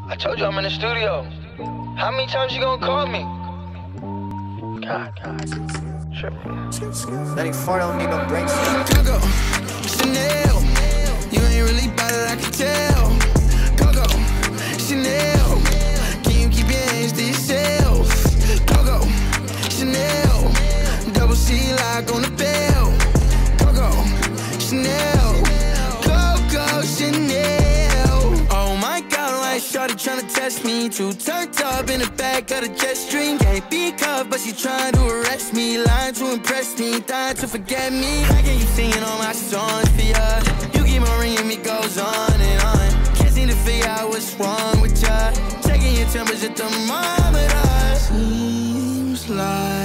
I told you I'm in the studio. How many times you gonna call me? God. Tripping. Letting fart don't need no brakes. Coco, Chanel. You ain't really bad it, I can tell. Coco, Chanel. Can you keep your hands to yourself? Coco, Chanel. Double C lock on the bell. Coco, Chanel. Coco, Chanel. Oh my God, why is shawty tryna test me? Too turned up in the back of the jet stream. Can't be cuffed, but she trying to arrest me. Lying to impress me, dying to forget me. How can you singing all my songs for ya? You keep on ringing me, goes on and on. Can't seem to figure out what's wrong with ya. Checking your temperature thermometer. Seems like